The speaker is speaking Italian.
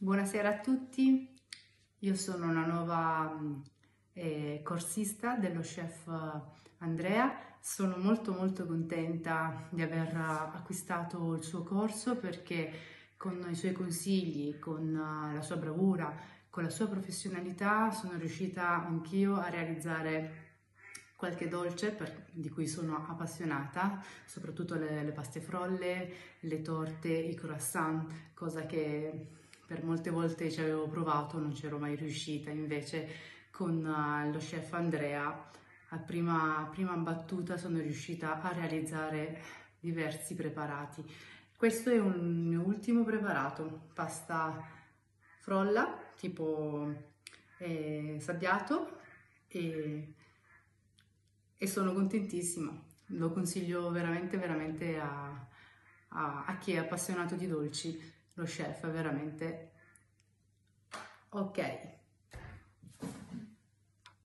Buonasera a tutti, io sono una nuova corsista dello chef Andrea. Sono molto contenta di aver acquistato il suo corso perché con i suoi consigli, con la sua bravura, con la sua professionalità sono riuscita anch'io a realizzare qualche dolce di cui sono appassionata, soprattutto le paste frolle, le torte, i croissant, cosa che per molte volte ci avevo provato, non c'ero mai riuscita. Invece con lo chef Andrea a prima battuta sono riuscita a realizzare diversi preparati. Questo è un mio ultimo preparato, pasta frolla tipo sabbiato e sono contentissima. Lo consiglio veramente a chi è appassionato di dolci. Lo chef è veramente ok.